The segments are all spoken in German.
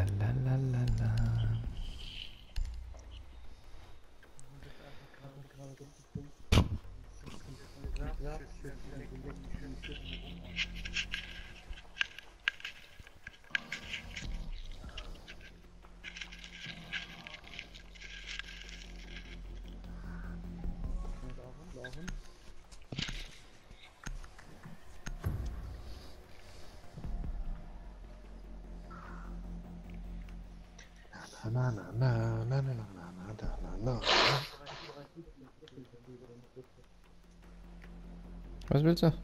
Lalalala. Na, na, na, na, na, na, na, na, na, na. Was willst du?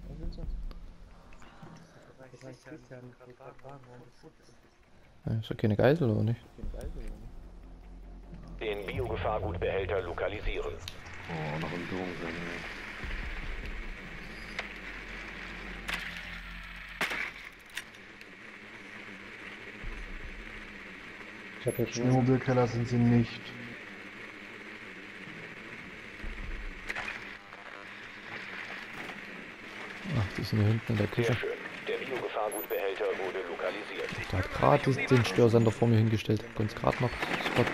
Ist doch keine Geisel, oder nicht? Den Biogefahrgutbehälter lokalisieren. Oh, noch ein Dunkeln. Schneemobilkeller sind sie nicht. Ach, die sind hier hinten in der Sehr Küche. schön. Der Biogefahrgutbehälter wurde lokalisiert. Der hat gerade den Störsender vor mir hingestellt. Konnte es gerade noch spotten.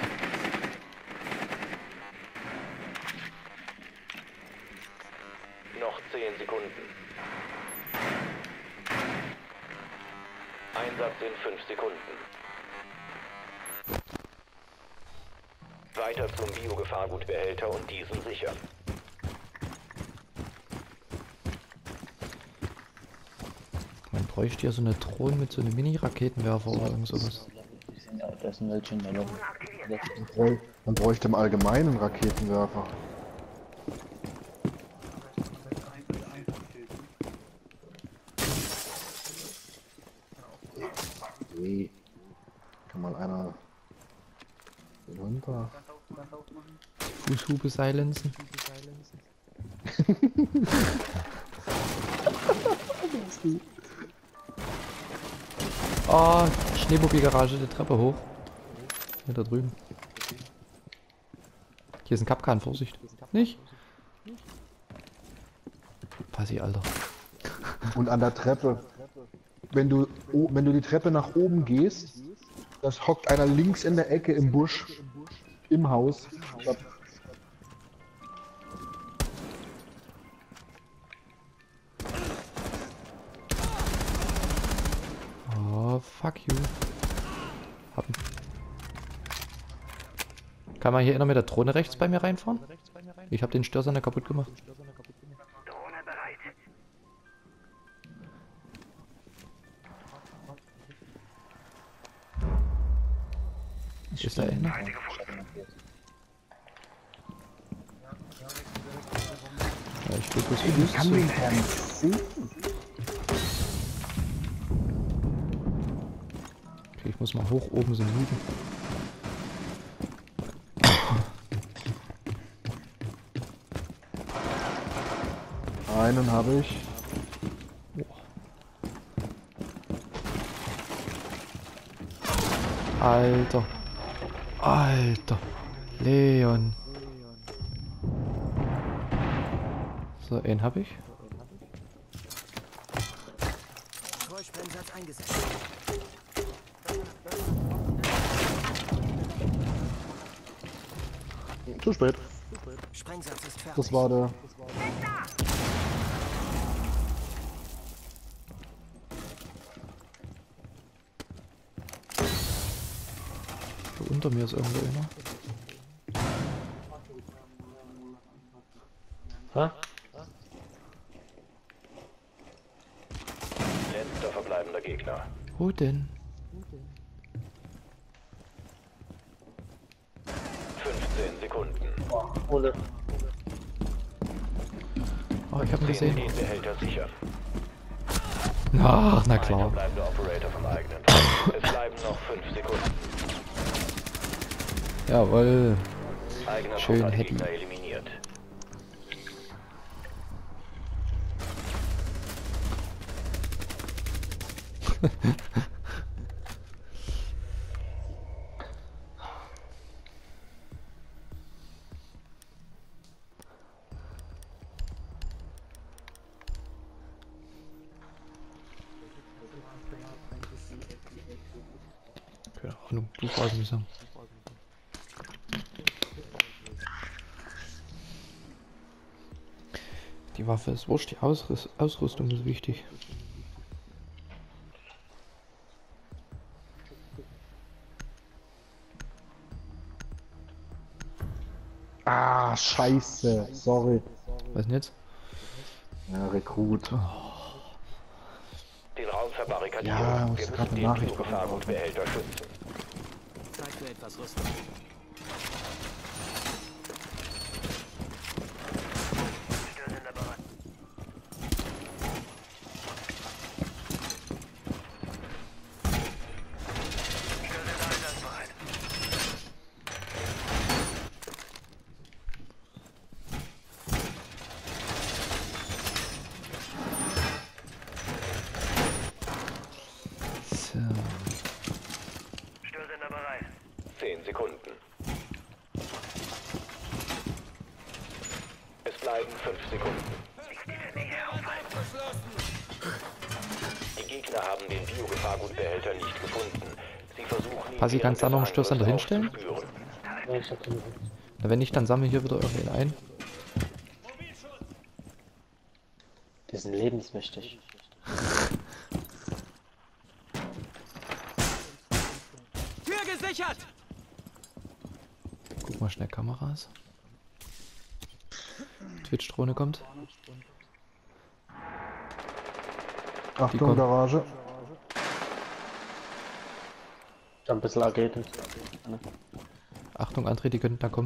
Noch 10 Sekunden. Einsatz in 5 Sekunden. Weiter zum Biogefahrgutbehälter und diesen sichern. Man bräuchte ja so eine Drohne mit so einem Mini-Raketenwerfer oder irgend sowas. Das sind welche, aber Man bräuchte im Allgemeinen einen Raketenwerfer. Nee. Kann mal einer runter. Fußhube silenzen. Oh, Schneemobilgarage, die Treppe hoch. Hier da drüben. Hier ist ein Kapkan, Vorsicht. Nicht? Passi, Alter. Und an der Treppe. Wenn du die Treppe nach oben gehst, das hockt einer links in der Ecke im Busch. Im Haus. Oh, fuck you. Hab ihn. Kann man hier einer mit der Drohne rechts bei mir reinfahren? Ich habe den Störsender kaputt gemacht. Drohne bereit. Ist da einer? Feinde gefunden. Ja, ich will bloß Ich kann den Herrn sehen. Okay, ich muss mal hoch, oben sind Lügen. Einen habe ich. Alter. Alter. Leon. So, einen habe ich. Streusprengensatz eingesetzt. Zu spät. Sprengsatz ist fertig. Das war der. Hier unter mir ist irgendwo einer. Letzter verbleibender Gegner. Wo denn? 15 Sekunden. Ole. Oh, ich habe ihn 10 gesehen. den Behälter sichern. Ach, na Einer klar. bleibende Operator vom eigenen Team. Es bleiben noch 5 Sekunden. Jawohl. Eigener Schön Trupp hat happy. Gegner eliminiert. Okay. Ahnung, du fragst mich sagen. Die Waffe ist wurscht, die Ausrüstung ist wichtig. Ah, scheiße. Sorry. Was denn jetzt? Ja, Rekrut. Den Raum verbarrikadieren. Ja, Wir musst du gerade müssen eine den Nachricht Biogefahrgutbehälter schützen. Zeit für etwas Rüstung. So. 10 Sekunden. Es bleiben 5 Sekunden. Die Gegner haben den Biogefahrgutbehälter nicht gefunden. Sie versuchen ihn Passi, kannst du da noch einen Stößsander während des hinstellen? Angriffs aufzuspüren. Ja, ich hab den. Na, wenn nicht, dann sammle hier wieder irgendwen ein. Die sind lebenswichtig. Tür gesichert! Guck mal schnell Kameras. Twitch-Drohne kommt. Achtung, kommt. Garage. Ich hab ein bisschen Agenten. Achtung, André, die könnten da kommen.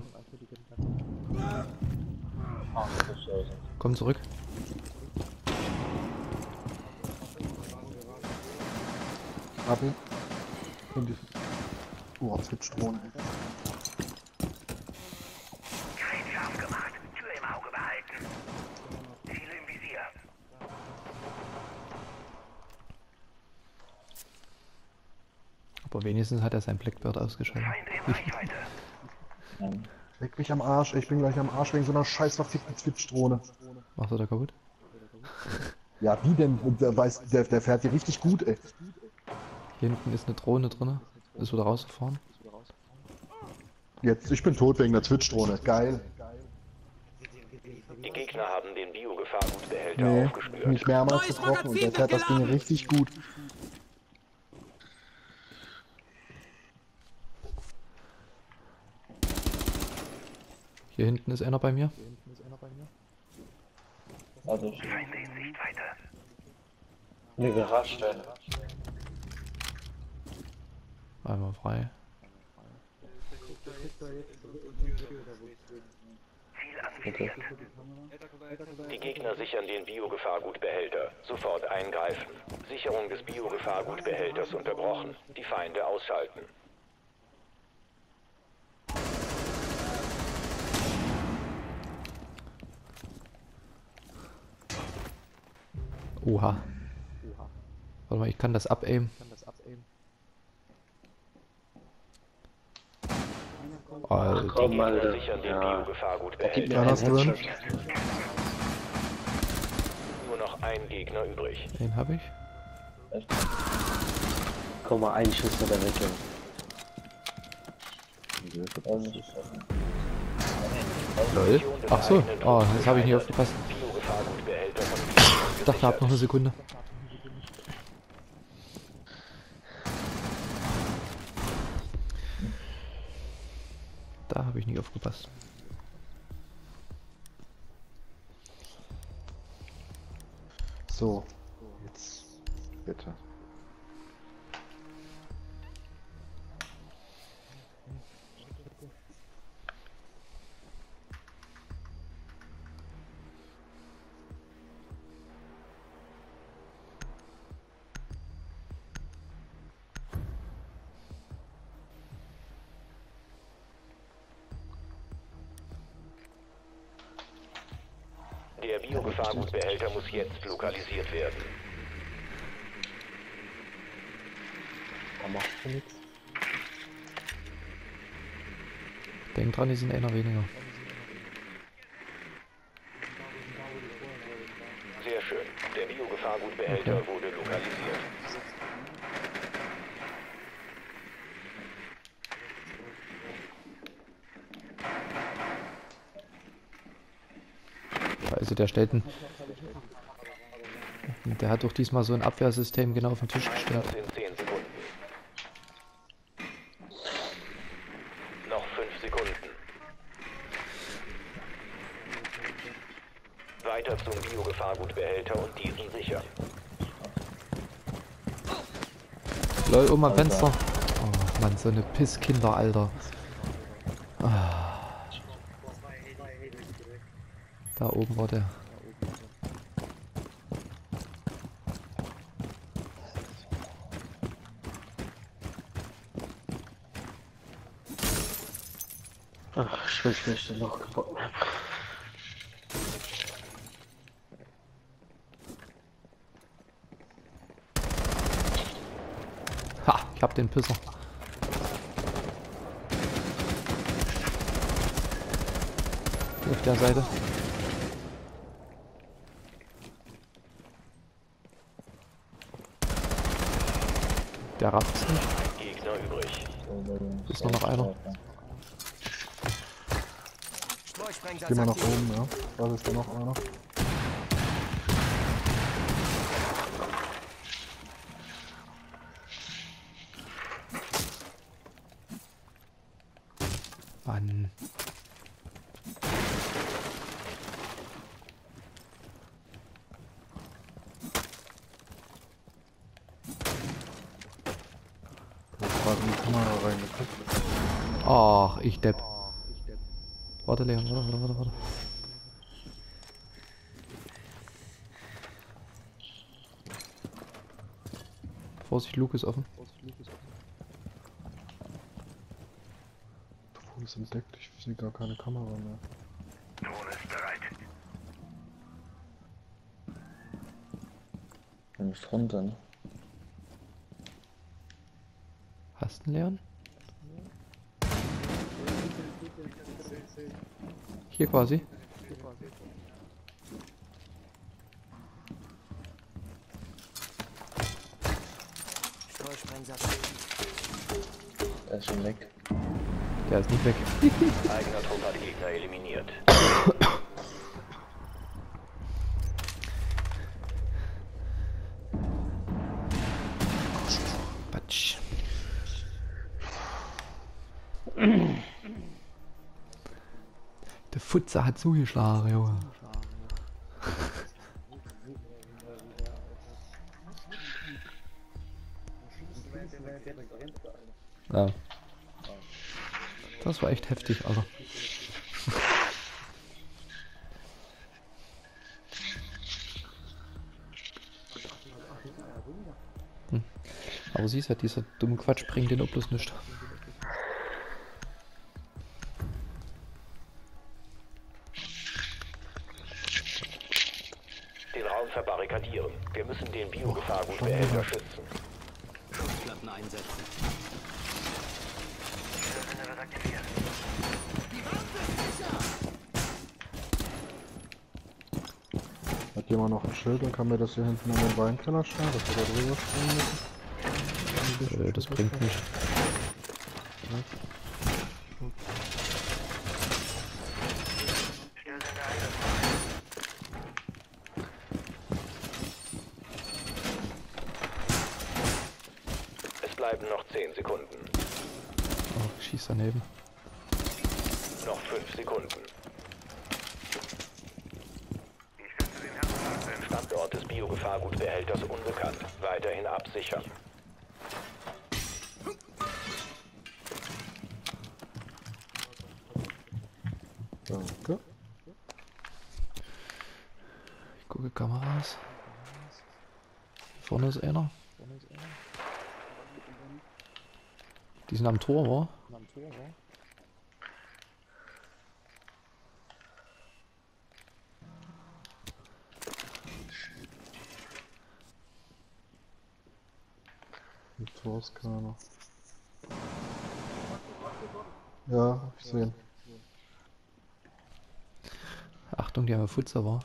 Ah, das ist also. Komm zurück. Hab ihn. Und die... Twitch-Drohne. Aber wenigstens hat er sein Blackbird ausgeschaltet. Leck mich am Arsch, ich bin gleich am Arsch wegen so einer scheiß verfickten Twitch-Drohne. Machst du da kaputt? Ja, wie denn? Der fährt hier richtig gut, ey. Hier hinten ist eine Drohne drin. Ist wieder rausgefahren. Jetzt, ich bin tot wegen der Twitch-Drohne. Geil. Die Gegner haben den Biogefahrgutbehälter Nee, aufgespürt. mich mehrmals Neues getroffen und der Magazin fährt das Ding geladen. richtig gut. Hier hinten ist einer bei mir. Also ich. Eine Garage. Einmal frei. Okay. Die Gegner sichern den Biogefahrgutbehälter. Sofort eingreifen. Sicherung des Biogefahrgutbehälters unterbrochen. Die Feinde ausschalten. Oha. Warte mal, ich kann das abaimen. Alter. Komm Die mal. Gegner sichern den Ja. Da gibt Biogefahrgutbehälter. mir Ja, ein das drin. Headshot. Nur noch ein Gegner übrig. Den habe ich. Komm mal, ein Schuss oder weg. Lol. Ach so. Oh, jetzt habe ich nicht aufgepasst. Biogefahrgutbehälter von Ich dachte, er hat noch eine Sekunde. Da habe ich nicht aufgepasst. So, jetzt bitte. Der Biogefahrgutbehälter muss jetzt lokalisiert werden. Da machst du nichts. Denk dran, die sind einer weniger. Sehr schön. Der Biogefahrgutbehälter wurde lokalisiert. Scheiße, der stellt ein... Der hat doch diesmal so ein Abwehrsystem genau auf den Tisch gestellt. Das in 10 Sekunden. Noch 5 Sekunden. Weiter zum Biogefahrgutbehälter und diesen sichern. Lol, oben am Fenster. Oh Mann, so eine Pisskinder, Alter. Ah. Da oben war der. Ach, ich will vielleicht den Loch kaputt machen. Ha, ich hab den Pisser. Hier auf der Seite. Der rafft's nicht. Gegner übrig. Ist nur noch einer. Geh mal nach oben, ja. Da ist da noch einer. Mann. Da ist gerade in die Kamera reingeguckt. Ach, ich Depp. Warte, Leon, warte. Vorsicht, Luke ist offen. Da vorne ist entdeckt, ich sehe gar keine Kamera mehr. Du musst runter, ne? Hast du einen Leon? Hier quasi. Der ist schon weg. Der ist nicht weg. Eigener Trupp hat Gegner eliminiert. Patsch. Der Futzer hat zugeschlagen, Junge. Ja. Das war echt heftig, Alter. Aber siehst halt, dieser dumme Quatsch bringt den auch bloß nicht. Den Raum verbarrikadieren. Wir müssen den Biogefahrgutbehälter schützen. Schutzplatten einsetzen. Hat jemand noch ein Schild und kann mir das hier hinten an den Weinkeller stellen, dass wir da drüber springen müssen? Das bringt nicht. Es bleiben noch 10 Sekunden. Oh, ich schieß daneben. Noch 5 Sekunden. Standort des Biogefahrgutbehälters unbekannt. Weiterhin absichern. Danke. Ich gucke Kameras. Hier vorne ist einer. Die sind am Tor, wa? Jetzt war es keiner. Ja, hab ich sehen. Achtung, die haben Futzer, war.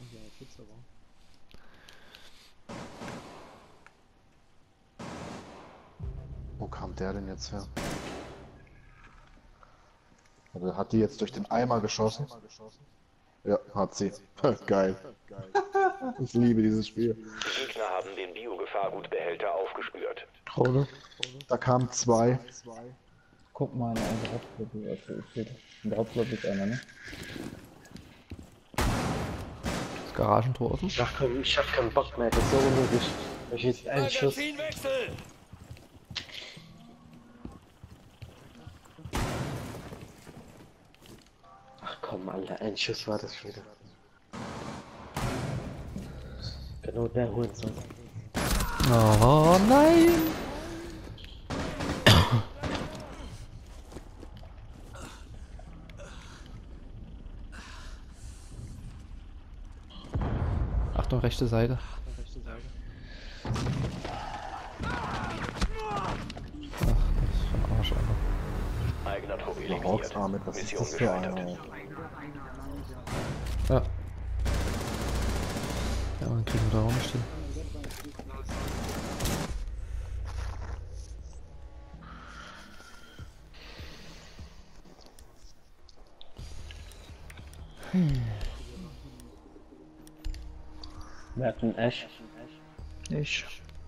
Wo kam der denn jetzt her? Also hat die jetzt durch den Eimer geschossen? Ja, hat sie. Geil. Ich liebe dieses Spiel. Die Gegner haben den Biogefahrgutbehälter aufgespürt. Krone. Da kamen zwei. Guck mal, eine Hauptlobby. In der Hauptlobby ist einer, ne? Das Garagentor offen. Ich hab keinen Bock mehr, das ist so unlogisch. Da schießt ein Schuss. Ach komm, Alter, ein Schuss war das schon wieder. Genau der Hurensohn. Oh nein! Achtung, rechte Seite. Ach, das ist schon Arsch, Alter. Eigener Trupp Der Hawks eliminiert. Army, was ist Mission das für gescheitert. einer? Ja. Ja, dann kriegen wir da auch nicht hin. Wer hat einen Ash? Ich.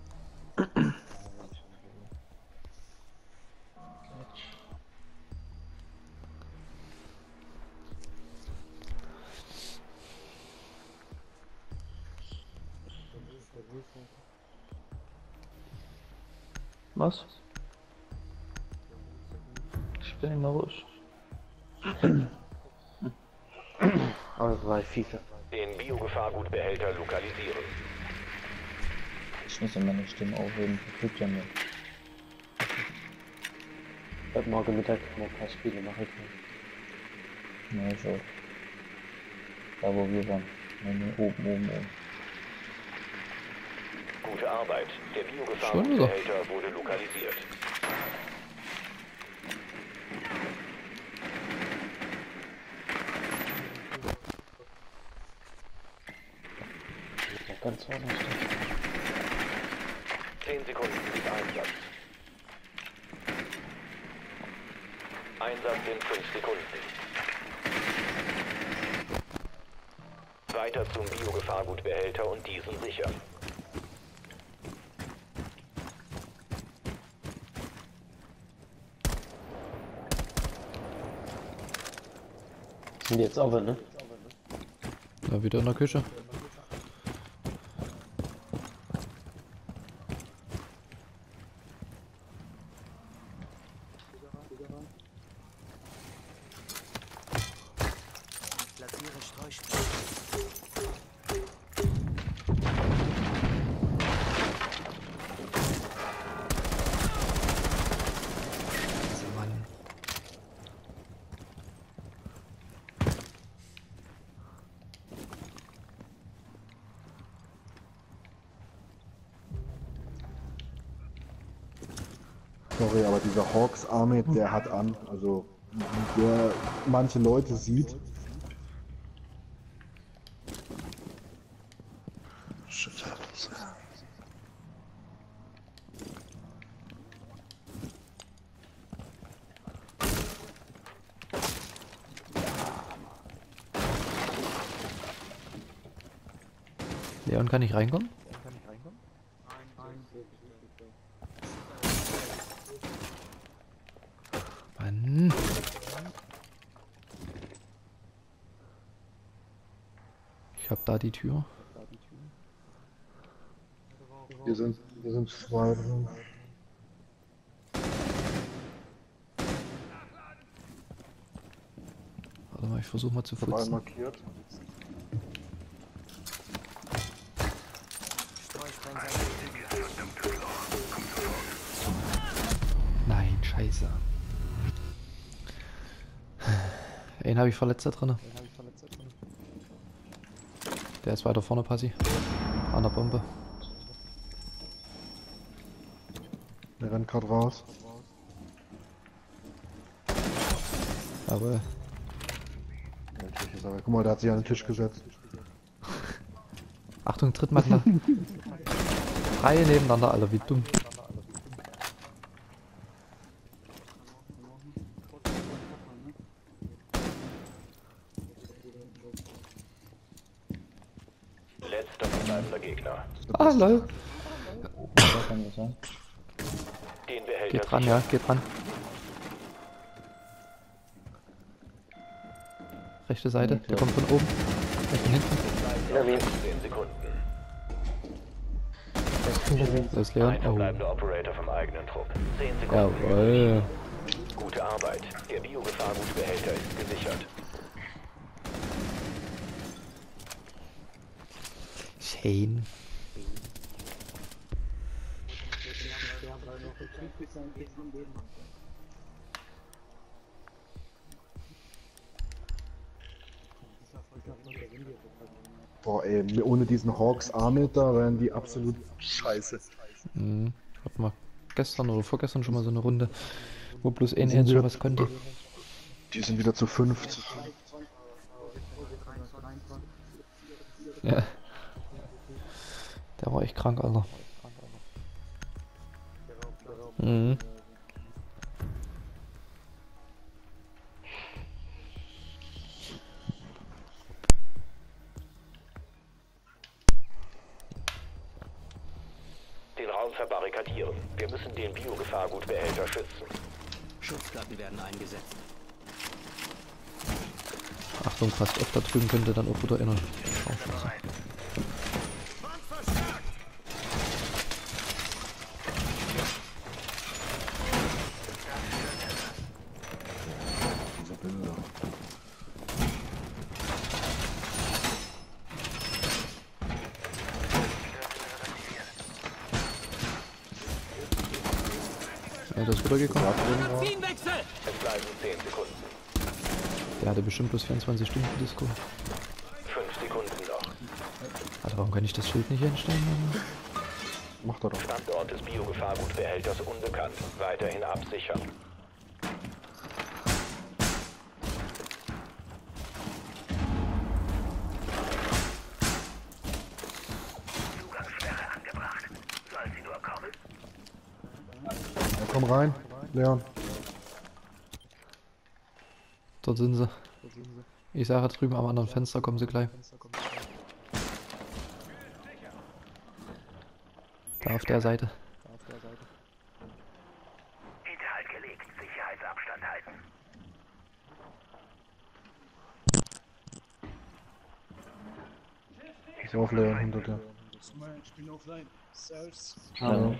Was? Ich bin immer ruhig. Aber das war FIFA. Den Biogefahrgutbehälter lokalisieren. Ich muss ja meine Stimme aufheben. Das tut ja nicht. Ich hab morgen Mittag noch ein paar Spiele machen können. Ja, ich auch. Da wo wir waren. Nee, oben. Gute Arbeit. Der Schon Biogefahrgutbehälter wurde lokalisiert. Ja, ganz vorne steht. 10 Sekunden bis Einsatz. Einsatz in 5 Sekunden. Weiter zum Biogefahrgutbehälter und diesen sichern. Sind die jetzt over, ne? Ja, wieder in der Küche. Mann. Sorry, aber dieser Hawks Army, der hat an. Also, der manche Leute sieht. Leon, kann ich reinkommen? Mann. Ich hab da die Tür. Hier sind zwei drin. Warte mal, ich versuche mal zu Dabei futzen. markiert. Nein, scheiße. Den habe ich verletzt da drin. Der ist weiter vorne, Passi. An der Bombe. Der rennt gerade raus. Aber Der Tisch ist aber. Guck mal, der hat sich an den Tisch gesetzt. Achtung, Trittmatten. Reihe nebeneinander, Alter, wie dumm. Letzter verbleibender Gegner. Ah, lol. Da kann das sein. Den Behälter Geht ran, sichern. ja, geht ran. Rechte Seite, der kommt von oben. Der von hinten. Ja, wie? 10 Sekunden. Das ist Leon. Ein Oh. verbleibender Operator vom eigenen Trupp. 10 Sekunden. Jawohl. Gute Arbeit. Der Biogefahrgutbehälter ist gesichert. Shane. Boah ey, ohne diesen Hawks Armit da wären die absolut scheiße. Mhm. Hatten wir gestern oder vorgestern schon mal so eine Runde, wo bloß ein sind Angel wieder- was konnte. Die sind wieder zu 5. Ja. Der war echt krank, Alter. Mhm. Den Raum verbarrikadieren. Wir müssen den Biogefahrgutbehälter schützen. Schutzplatten werden eingesetzt. Achtung, passt auf, da drüben könnte dann auch wieder einer draufschießen. Diese Bilder. Ja, das ist wieder gekommen. Magazinwechsel! Es bleiben 10 Sekunden. Der hatte bestimmt bloß 24 Stunden Disco. 5 Sekunden noch. Alter, warum kann ich das Schild nicht hinstellen? Macht er doch. Standort des Biogefahrgutbehälters unbekannt. Weiterhin absichern. Ja, komm rein, Leon. Dort sind sie. Ich sage drüben am anderen Fenster kommen sie gleich. Da auf der Seite. Hinterhalt gelegt. Sicherheitsabstand halten. Pass auf, Leon, hinter dir. Ich bin offline. Servus. Hallo.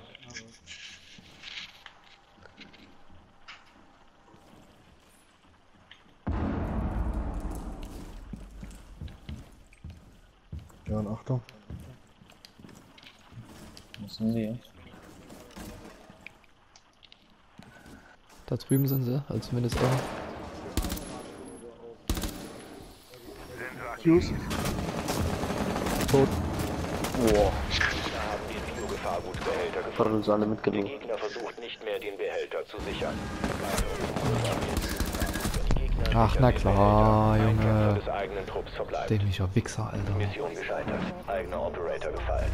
Leon, Achtung. Was sind sie? Da drüben sind sie, also zumindest einer. Tot. Wir haben den Biogefahrgutbehälter Hat gefunden. uns alle Der mitgenommen. Gegner versucht nicht mehr, den Behälter zu sichern. Ach, na klar, Ein Kämpfer Junge. des eigenen Trupps verbleibt. Dämlicher Wichser, Alter. Mission gescheitert. Eigener Operator gefallen.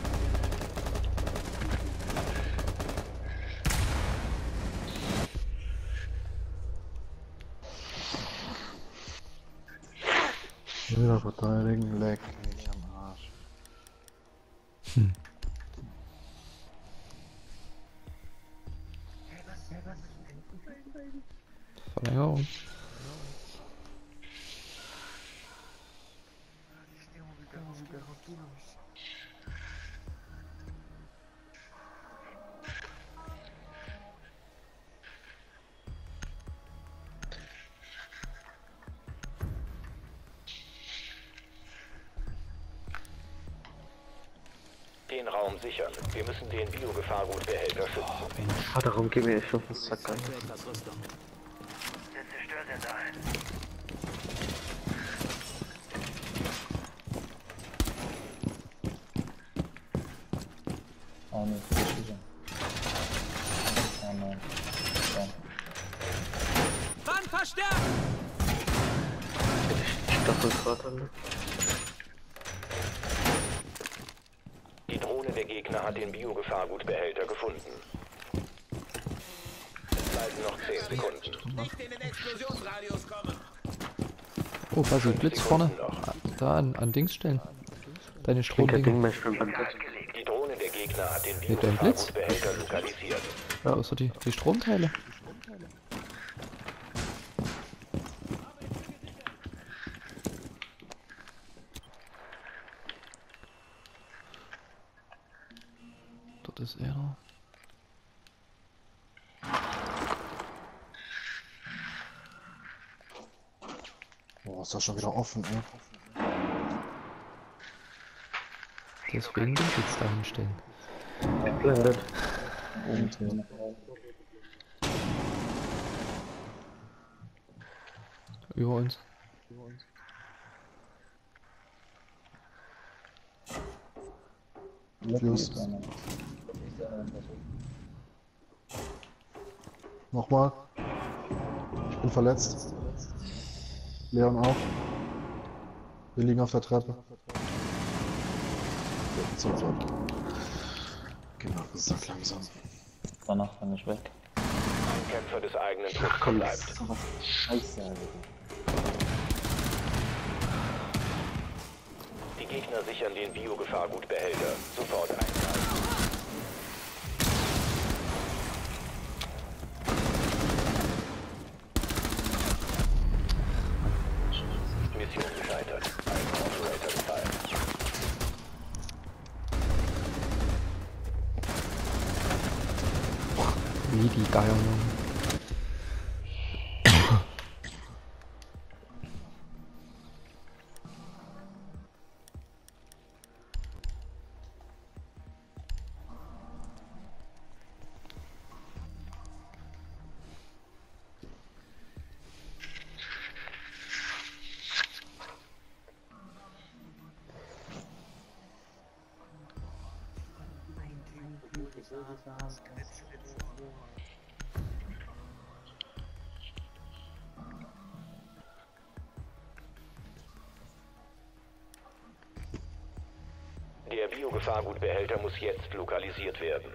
Wieder verteidigen, leck mich am Arsch. Verlängerung. Den Raum sichern. Wir müssen den Biogefahrgutbehälter schützen. Darum gehen wir echt auf den Sack. Alter. Für etwas Rüstung. Oh ne, Precision. Oh nein. Ja. Mann, verstärkt! Stacheldraht, Alter. Die Drohne der Gegner hat den Biogefahrgutbehälter gefunden. Es bleiben noch 10 Sekunden. Nicht in den Explosionsradius kommen! Oh, Basil, Blitz vorne. Da an Dings stellen. Deine Der Stromdinge. Ding mehr schön beim Die Drohne der Gegner hat den Mit deinem Blitz? Biogefahrgutbehälter lokalisiert. Ja, außer die Stromteile. Dort ist er. Boah, ist das schon wieder offen, ey. Deswegen den Blitz da hinstellen. Blendet. Oben drin. Über uns. Fuse. Nochmal. Ich bin verletzt. Leon auch. Wir liegen auf der Treppe. Sofort. Genau, das ist langsam. Danach bin ich weg. Ein Kämpfer des eigenen Trupps bleibt. Scheiße, Alter. Die Gegner sichern den Biogefahrgutbehälter. Sofort eingreifen. Mission gescheitert. Ein Operator gefallen. Wie die Geier. Der Biogefahrgutbehälter muss jetzt lokalisiert werden.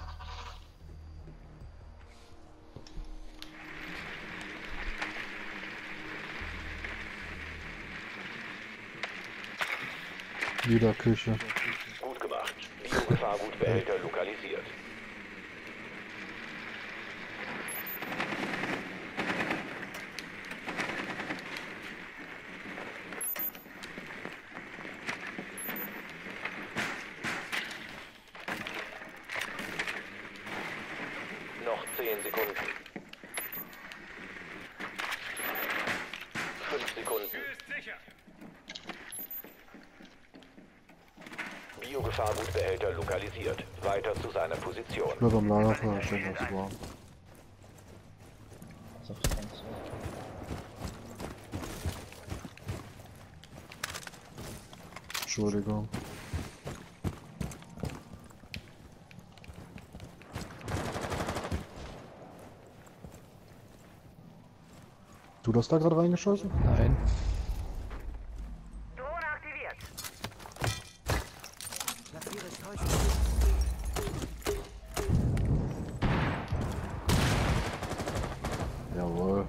Wieder Küche. Gut gemacht. Biogefahrgutbehälter lokalisiert. Noch 10 Sekunden. 5 Sekunden. Biogefahrgutbehälter lokalisiert. Weiter zu seiner Position. Ich bleib am Lagerfeuer stehen, was warm. Was auf die Fenster. Entschuldigung. Du hast da gerade reingeschossen? Nein. Drohne aktiviert. Platziere Täuschung. Jawohl.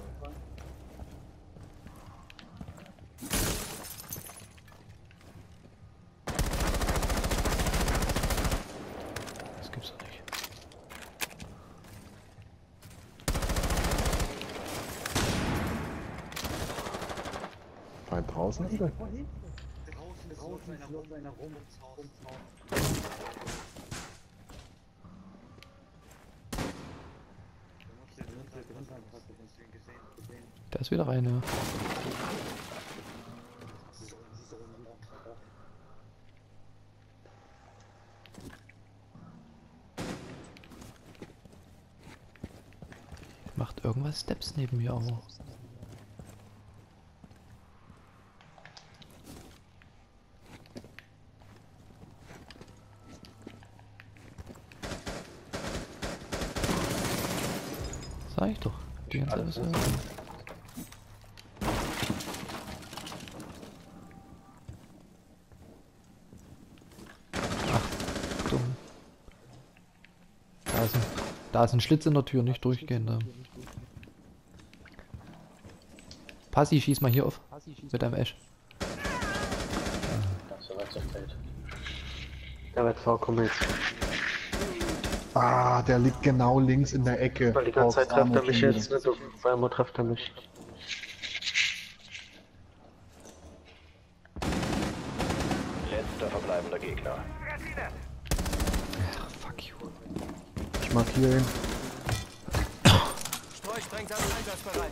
Das gibt's doch nicht. Feind draußen wieder? Da ist wieder rein, ja. Macht irgendwas Steps neben mir, aber. Sag ich doch. Die ganze Zeit was. Achtung. Da ist ein Schlitz in der Tür, nicht durchgehen da. Passi, schieß mal hier auf. Mit einem Ash. Kannst du weg. ganze Zeit. Der wird vorkommen jetzt. Ah, der liegt genau links in der Ecke. Weil die ganze Zeit Hawks trifft er Armor mich schon jetzt nicht. Auf einmal trifft er mich. Letzter verbleibender Gegner. Ach, fuck you. wieder. Ich markiere ihn. Streusprengsamen einsatzbereit.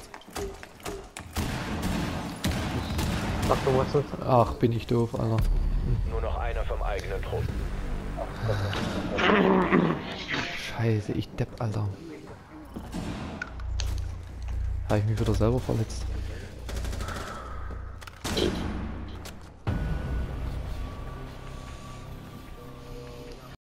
Achtung, was ist? Ach, bin ich doof, Alter. Nur noch einer vom eigenen Trupp. Scheiße, ich depp, Alter. Habe ich mich wieder selber verletzt.